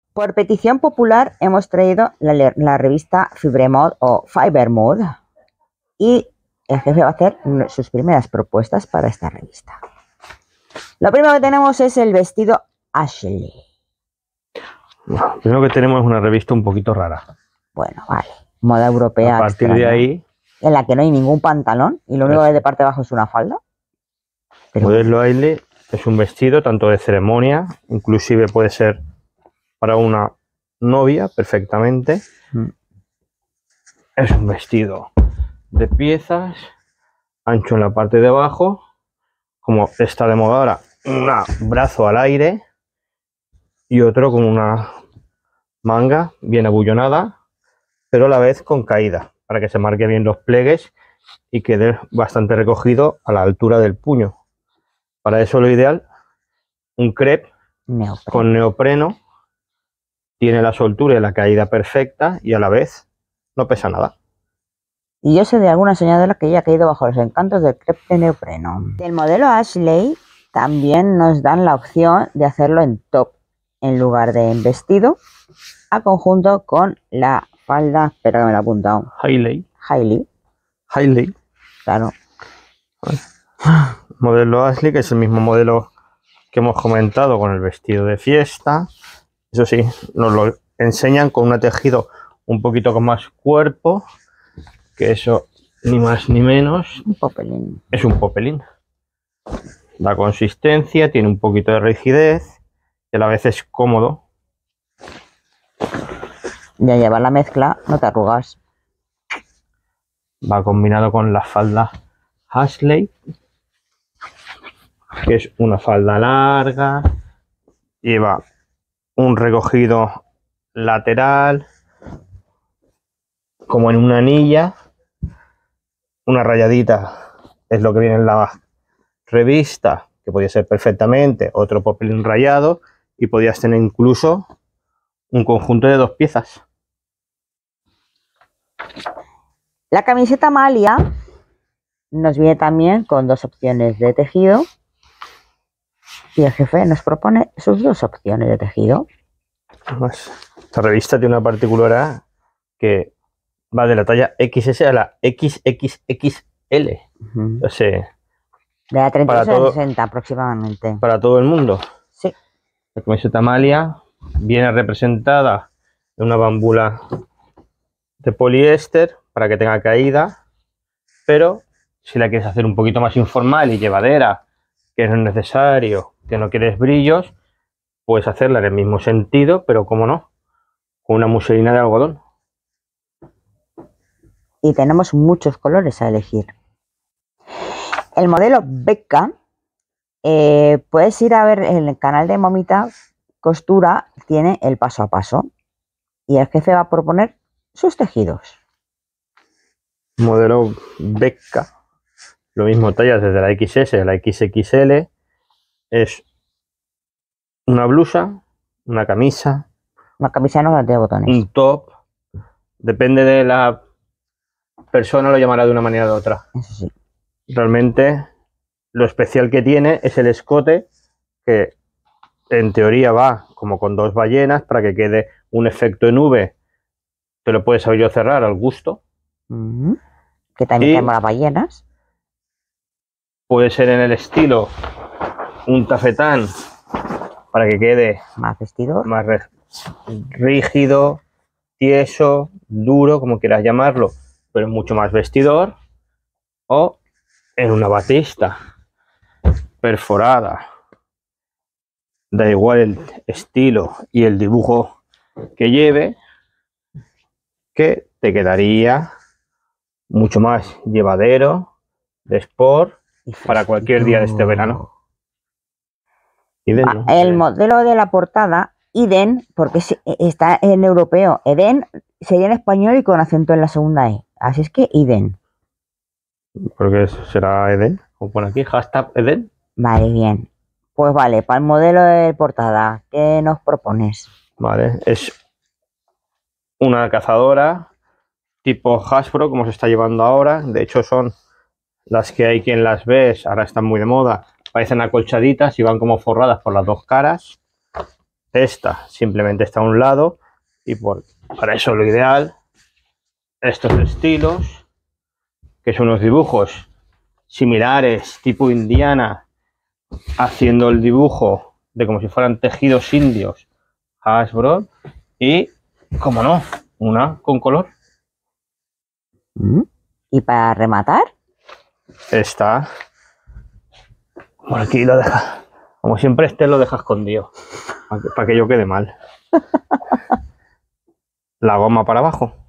Por petición popular hemos traído la revista Fibremod o Fibermod y el jefe va a hacer sus primeras propuestas para esta revista. Lo primero que tenemos es el vestido Ashley. Lo primero que tenemos es una revista un poquito rara. Bueno, vale. Moda europea. A partir extraña, de ahí... En la que no hay ningún pantalón y lo único que hay de parte de abajo es una falda. Pero... Modelo Ashley es un vestido tanto de ceremonia, inclusive puede ser para una novia perfectamente. Es un vestido de piezas, ancho en la parte de abajo, como está de moda ahora, un brazo al aire y otro con una manga bien abullonada, pero a la vez con caída, para que se marque bien los pliegues y quede bastante recogido a la altura del puño. Para eso lo ideal, un crepe con neopreno, tiene la soltura y la caída perfecta y a la vez no pesa nada. Y yo sé de alguna soñadora que ya ha caído bajo los encantos del crepe de neopreno. Del modelo Ashley también nos dan la opción de hacerlo en top en lugar de en vestido, a conjunto con la falda, espera que me lo he apuntado. Hailey. Claro. Modelo Ashley, que es el mismo modelo que hemos comentado con el vestido de fiesta. Eso sí, nos lo enseñan con un tejido un poquito con más cuerpo, que eso ni más ni menos. Un popelín. Es un popelín. La consistencia, tiene un poquito de rigidez y a la vez es cómodo. Ya llevar la mezcla, no te arrugas. Va combinado con la falda Ashley, que es una falda larga, lleva un recogido lateral, como en una anilla, una rayadita es lo que viene en la revista, que podía ser perfectamente otro popelín rayado y podías tener incluso un conjunto de 2 piezas. La camiseta Amalia nos viene también con 2 opciones de tejido y el jefe nos propone sus 2 opciones de tejido. Esta revista tiene una particularidad que va de la talla XS a la XXXL. O sea, de la 38 a la 60 aproximadamente. Para todo el mundo. Sí. La camiseta Amalia viene representada en una bambula de poliéster para que tenga caída, pero si la quieres hacer un poquito más informal y llevadera, que no es necesario, que no quieres brillos, puedes hacerla en el mismo sentido, pero como no, con una muselina de algodón. Y tenemos muchos colores a elegir. El modelo Becca, puedes ir a ver en el canal de Momita Costura, tiene el paso a paso y el jefe va a proponer sus tejidos. Modelo Becca, lo mismo, tallas desde la XS a la XXL, es una blusa, una camisa no tiene botones, un top, depende de la persona, lo llamará de una manera o de otra. Eso sí. Realmente lo especial que tiene es el escote, que en teoría va como con 2 ballenas para que quede un efecto en V. Te lo puedes abrir o cerrar al gusto. Que también tenemos las ballenas. Puede ser en el estilo un tafetán para que quede más vestido, más rígido, tieso, duro, como quieras llamarlo, pero mucho más vestidor. O en una batista perforada, da igual el estilo y el dibujo que lleve, que te quedaría mucho más llevadero, de sport, para cualquier día de este verano. El modelo de la portada, Eden, porque está en europeo, Eden sería en español y con acento en la segunda E, así es que Eden. Porque será Eden, o pone aquí, hashtag Eden. Vale, bien. Pues vale, para el modelo de portada, ¿qué nos propones? Vale, es una cazadora tipo Hasbro, como se está llevando ahora. De hecho, son las que hay quien las ves, ahora están muy de moda. Parecen acolchaditas y van como forradas por las 2 caras. Esta simplemente está a un lado y para eso lo ideal, estos estilos, que son unos dibujos similares, tipo Indiana, haciendo el dibujo de como si fueran tejidos indios, Hasbro, y, como no, una con color. Y para rematar, Está por aquí, lo deja. Como siempre, este lo deja escondido para que yo quede mal. La goma para abajo.